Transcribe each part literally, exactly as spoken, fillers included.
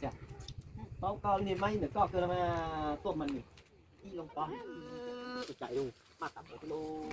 chả bao con này may nữa có cơ mà tôm mình đi lông to chạy luôn mà tập một lô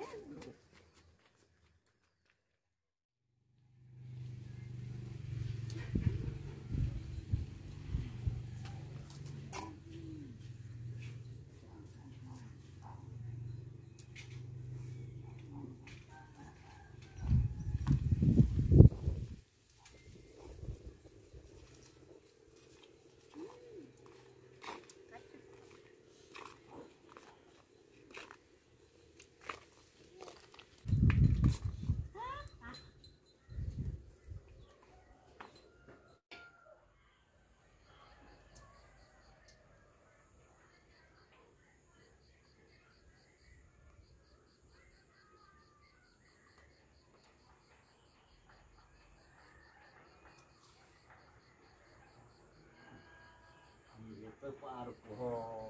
tôi qua được hồ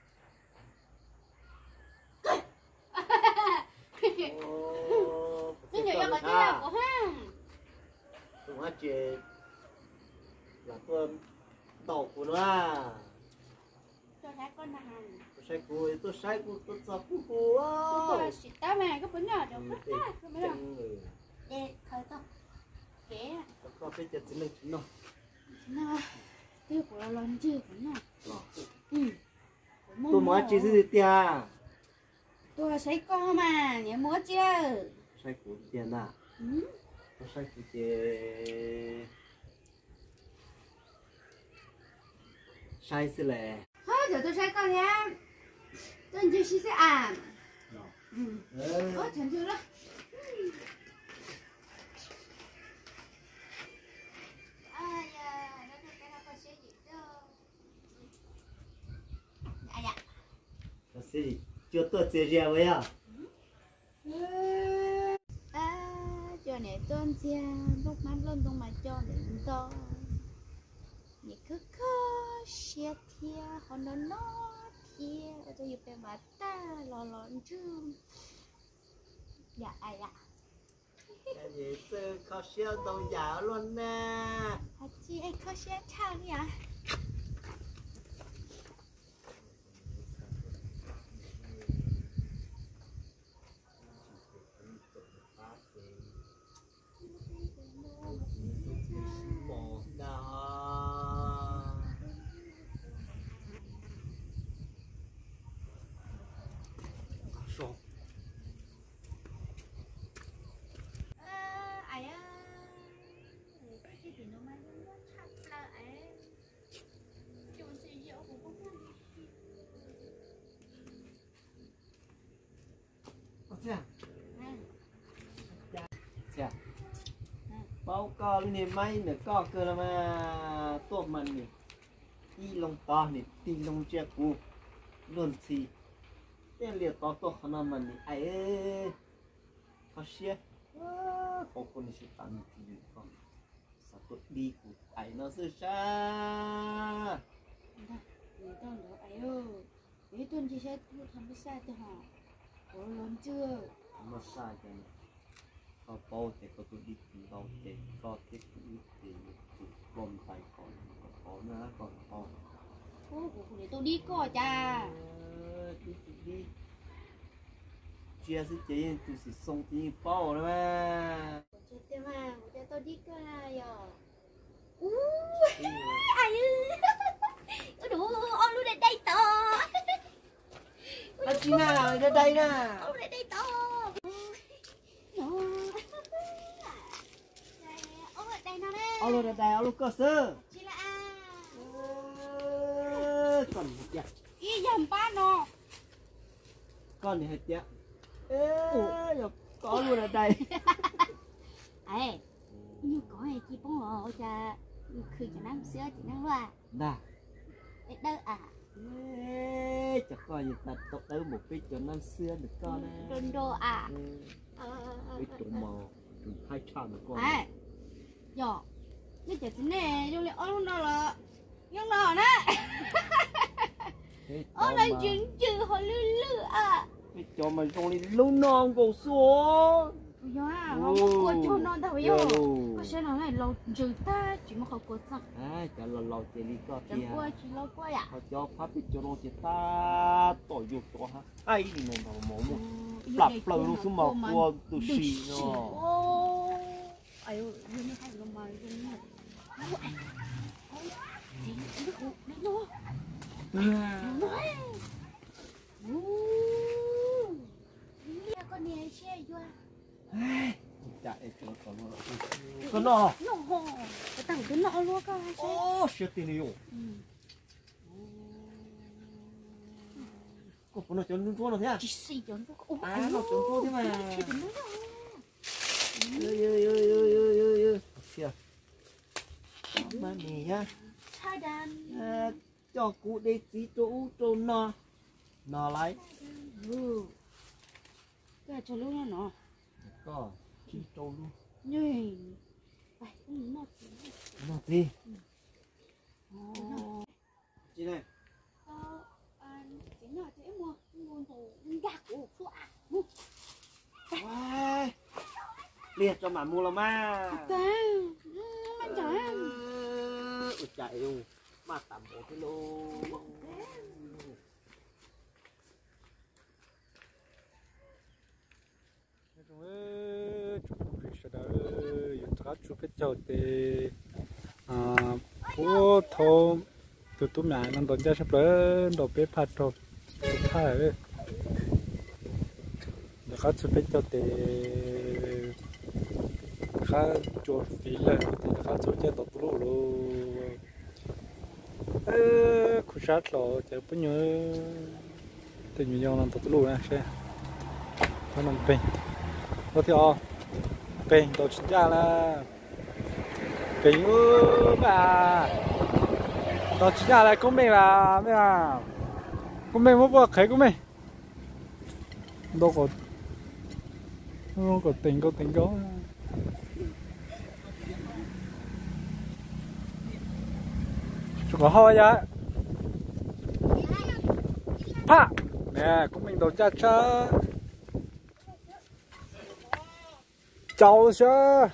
cái nhiều em có cái nào của ha tôi hát chế là tôi tàu của nó à tôi thấy con hàng tôi sai cùi tôi sai cùi tôi sợ cùi cùi tôi là xịt tá mà có bánh nhỏ đâu hết á không biết đâu để khởi tao kẻ có cái chuyện gì nữa nó nó tiêu của nó lớn chưa của nó ừ tôi mới chỉ gì tiền tôi là sấy co mà nhớ mua chưa sai cùi tiền à ừ tôi sai cùi tiền sai xí lệ thôi giờ tôi sấy co nhá tôi chưa xí sẽ à ừ ơ chẳng chưa đó gì chưa tôi chia sẻ với à à cho này tôn chia lúc mắt lên tung mà cho để to nhỉ cứ khó xe thia họ nó nó thia ở đây giúp em bà ta lò lòn chứ dạ ai dạ cái gì chứ khó xe đồng giả luôn nè hả chị ấy khó xe thang nhỉ bao con này may nữa có cơ mà tôm mình này đi lông to này đi lông che cũ luôn xì cái liệt to to khana mình này ai ơi khó xia khó con này sẽ tạm đi con sao tôi đi của ai nó sẽ xa người ta nói ai ơi cái tuần chị sẽ thăm cái sai thì họ có lớn chưa nó sai cái này có bao thì có tôi đi tìm bao thì có cái cũng thì còn phải còn còn nữa còn còn ô để tôi đi coi cha đi đi chia sẻ chuyện tôi sẽ送tiền bao rồi mà chuyện mà để tôi đi coi rồi ui ai ơi đủ ông luôn đến đây to à chị nào đến đây nè ông đến đây to ông luôn đến đây ông luôn cơ sở chị là à còn một dạ ý dầm ba nó con này hết dạ ê có luôn ở đây ấy như có này chị bông ở cha khử cho năm xưa chị năng loa nè đâu à ê chắc coi như ta tộc tới một cái chỗ năm xưa được con á đồn đồ à cái chỗ màu hai trăm được con ấy giờ như chị thế này trong này ông nó là nhưng nó nè ông là chuyện chữ họ lư lư à cái chỗ mà trong này lâu non cổ xuống yo à nó có cho nó đâu yo có sẽ nói này lâu trừ ta chỉ mà không có sao ai cả là lâu chỉ đi có chẳng tiền qua chỉ lâu qua à họ cho pháp bị cho nó chỉ ta tổ dục tổ ha ai thì mình mà mổ một lặp lâu luôn xuống màu qua từ xì nó ai ơi như hai lồng mày luôn nha gì nó hụt đấy nó nói con này xe vô chạy cho con nó con nó nó cái tảng cái nọ luôn cơ ô shit tiền nhiều cô nó chọn luôn cô nó thế à chỉ xì chọn cô à nó chọn cô thế mà ơi ơi ơi ơi ơi ơi ơi kìa mà nè nhá cho cụ đi tí chỗ chỗ nó nó lấy ừ cái cho lúc nó có chi chỗ luôn nhỉ phải nó nó gì chị này ờ anh chính là thế mà nguồn hồ gạc của phụ à wow liệt cho mà mua là ma ta mình chạy ui chạy luôn mà tầm bộ cái lô chụp cái chậu thì à bố thô tụi tụi mẹ nó đón ra sắp tới đồ bếp phát rồi phải đấy để khá chụp cái chậu thì khá chụp phí lên thì khá chụp cho tụi tụi luôn ơ khu sát rồi chợ bún nhớ thì nhiều nhau làm tụi tụi luôn nè xe nó nằm bình có thì o bình đồ chính ra là bình ơ bà đồ chính ra là của mình là mấy à của mình muốn mua khế của mình đâu có đâu có tình có tình có chú có hoa vậy pa nè của mình đồ cha cha cháu chưa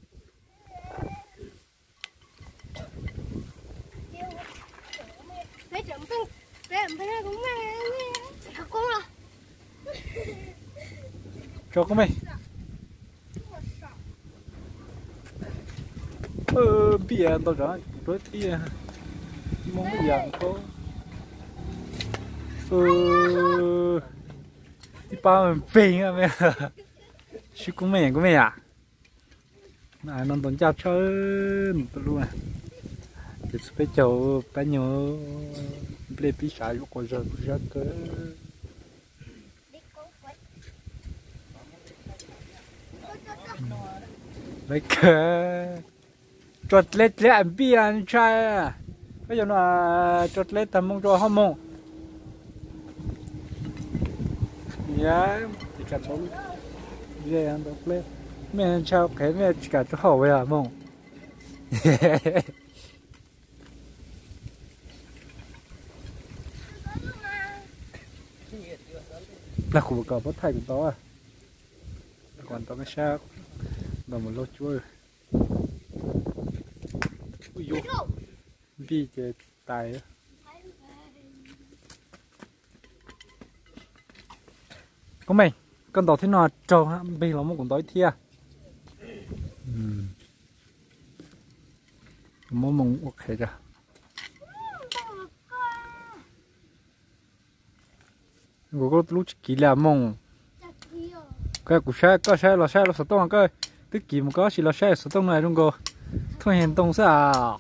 lấy chậm tinh lấy chậm tinh cũng mẹ thật con rồi cho của mình ờ biển đâu rồi đối thì mong dạng có ờ đi bao mình phình à mẹ chứ của mình của mình à này nó tốn chặt hơn tôi luôn à thì phải chầu phải nhớ lấy bí xài của con rồi rất cơ lấy cơ chốt lết lết ăn bia ăn chai à bây giờ nó chốt lết tầm mong cho hông mong nhá thì cả số về ăn được lết mẹ ăn chao cái mẹ chỉ cả cho hậu vậy à mong là khu vực cầu bất thành của to à còn to cái sao và một lô chuối ui dồi bi chơi tài á có mày con tàu thế nào trâu ha bi là một con tối thia một mông ok chưa ngủ có lúc chỉ là mông cái củ xe có xe là xe là số tông cái tức kỳ một có chỉ là xe số tông này đúng không thôi hiện tông sao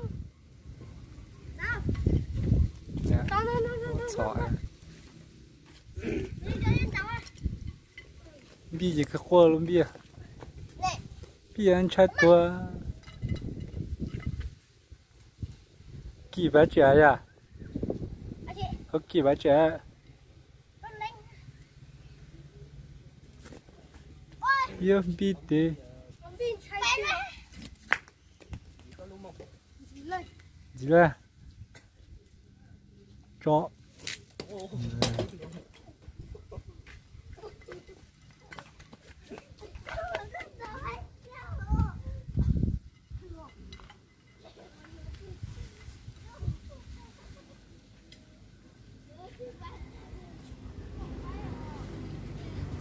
bi gì cái khoa luôn bi bi ăn trái tua kỳ bá trẻ à có kỳ bá trẻ yêu bi tê gì vậy chó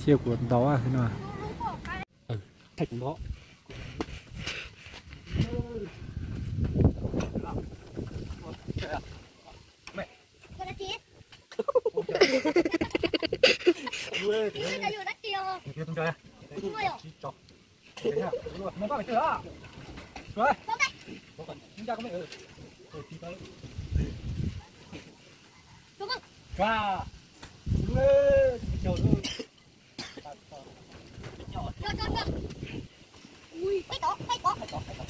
chia của đó à thế nào ừ thạch của nó nó có phải chưa rồi chúng ta có mấy ừ và chiều luôn ui cái đó cái đó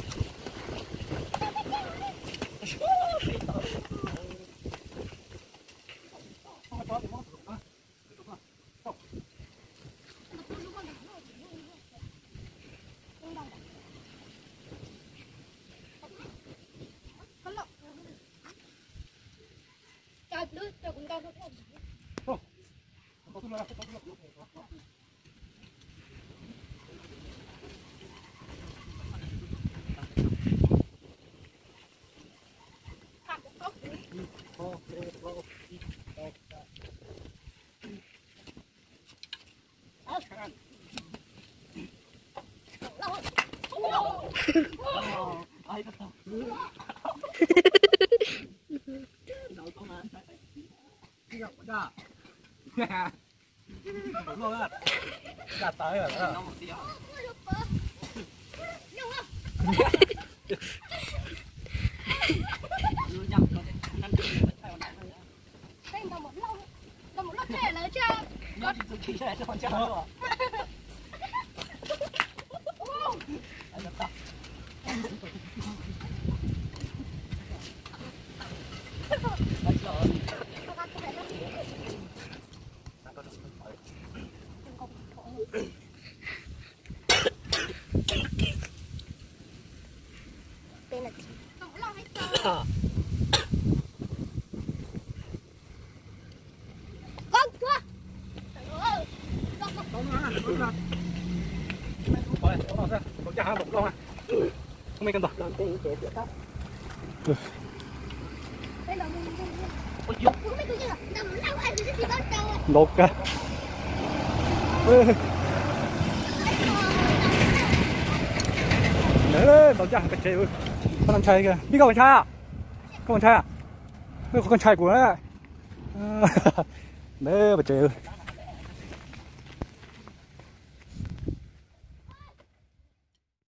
gạt tới rồi đó không mấy cân tỏ lột cả để lên bảo chẳng cái chè ơi con ăn chay kìa biết con trai à con trai à con trai của nó đấy bà chè ơi